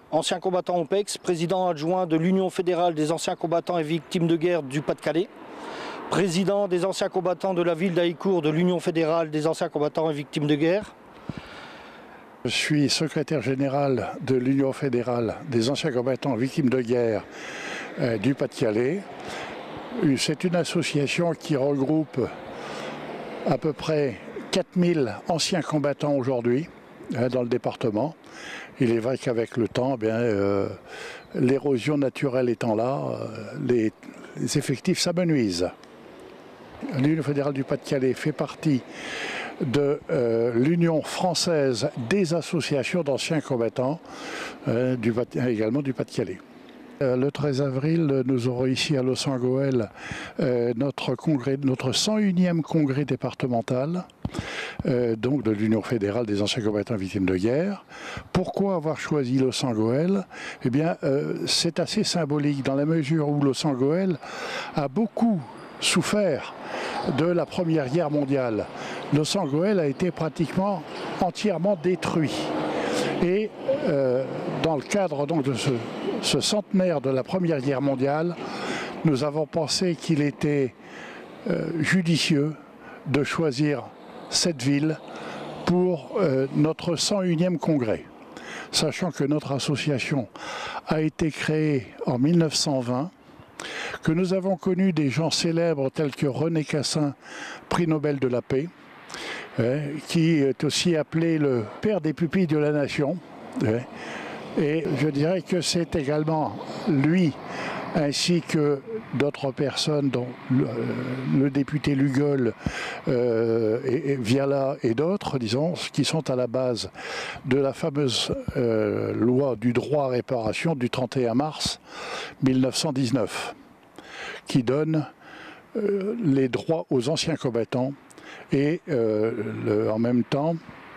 ancien combattant OPEX, président adjoint de l'Union fédérale des anciens combattants et victimes de guerre du Pas-de-Calais, président des anciens combattants de la ville d'Haïcourt de l'Union fédérale des anciens combattants et victimes de guerre. Je suis secrétaire général de l'Union fédérale des anciens combattants et victimes de guerre du Pas-de-Calais. C'est une association qui regroupe à peu près 4000 anciens combattants aujourd'hui dans le département. Il est vrai qu'avec le temps, l'érosion naturelle étant là, les effectifs s'amenuisent. L'Union fédérale du Pas-de-Calais fait partie de l'Union française des associations d'anciens combattants, également du Pas-de-Calais. Le 13 avril, nous aurons ici à Loos-en-Gohelle notre 101e congrès départemental donc de l'Union fédérale des anciens combattants victimes de guerre. Pourquoi avoir choisi Loos-en-Gohelle? Eh bien, c'est assez symbolique dans la mesure où Loos-en-Gohelle a beaucoup souffert de la Première Guerre mondiale. Loos-en-Gohelle a été pratiquement entièrement détruit. Et dans le cadre donc, de ce centenaire de la Première Guerre mondiale, nous avons pensé qu'il était judicieux de choisir cette ville pour notre 101e congrès. Sachant que notre association a été créée en 1920, que nous avons connu des gens célèbres tels que René Cassin, prix Nobel de la paix, qui est aussi appelé le père des pupilles de la nation. Et je dirais que c'est également lui, ainsi que d'autres personnes, dont le député Lugol, Viala et d'autres, disons, qui sont à la base de la fameuse loi du droit à réparation du 31 mars 1919, qui donne les droits aux anciens combattants et en même temps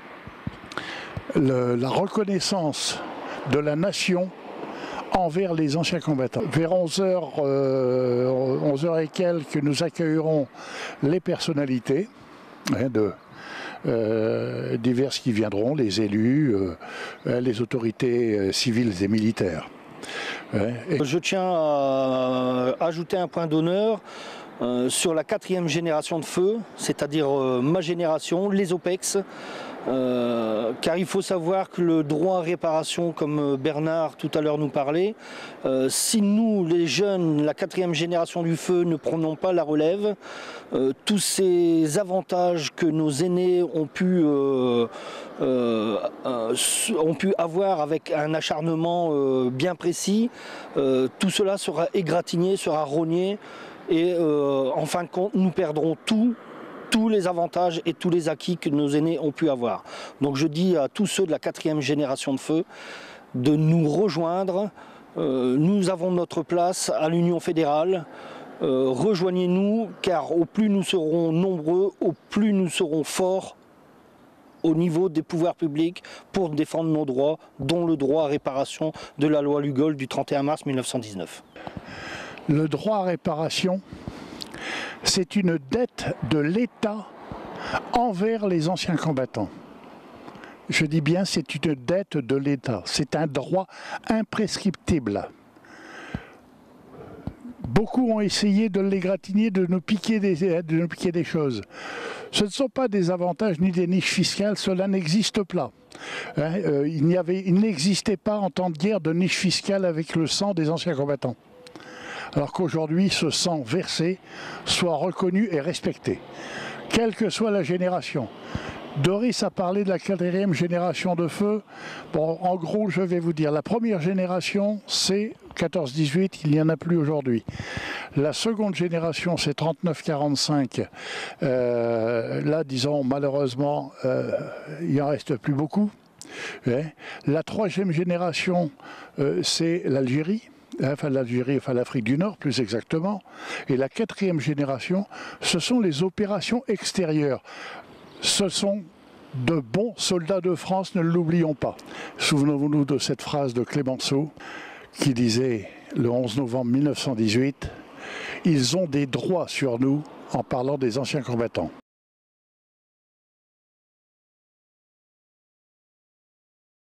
la reconnaissance de la nation envers les anciens combattants. Vers 11h et quelques, nous accueillerons les personnalités diverses qui viendront, les élus, les autorités civiles et militaires. Je tiens à ajouter un point d'honneur sur la 4e génération de feu, c'est-à-dire ma génération, les OPEX, car il faut savoir que le droit à réparation, comme Bernard tout à l'heure nous parlait, si nous, les jeunes, la 4e génération du feu, ne prenons pas la relève, tous ces avantages que nos aînés ont pu avoir avec un acharnement bien précis, tout cela sera égratigné, sera rogné. Et en fin de compte, nous perdrons tous les avantages et tous les acquis que nos aînés ont pu avoir. Donc je dis à tous ceux de la 4e génération de feu de nous rejoindre. Nous avons notre place à l'Union fédérale. Rejoignez-nous, car au plus nous serons nombreux, au plus nous serons forts au niveau des pouvoirs publics pour défendre nos droits, dont le droit à réparation de la loi Lugol du 31 mars 1919. Le droit à réparation, c'est une dette de l'État envers les anciens combattants. Je dis bien, c'est une dette de l'État. C'est un droit imprescriptible. Beaucoup ont essayé de l'égratigner, de nous piquer des choses. Ce ne sont pas des avantages ni des niches fiscales, cela n'existe pas. Il n'existait pas en temps de guerre de niche fiscale avec le sang des anciens combattants. Alors qu'aujourd'hui, ce sang versé soit reconnu et respecté, quelle que soit la génération. Doris a parlé de la 4e génération de feu. Bon, en gros, je vais vous dire, la première génération, c'est 14-18, il n'y en a plus aujourd'hui. La seconde génération, c'est 39-45. Là, disons, malheureusement, il n'en reste plus beaucoup. La 3e génération, c'est l'Algérie. Enfin l'Afrique du Nord plus exactement, et la 4e génération, ce sont les opérations extérieures. Ce sont de bons soldats de France, ne l'oublions pas. Souvenons-nous de cette phrase de Clémenceau qui disait le 11 novembre 1918 « Ils ont des droits sur nous » en parlant des anciens combattants.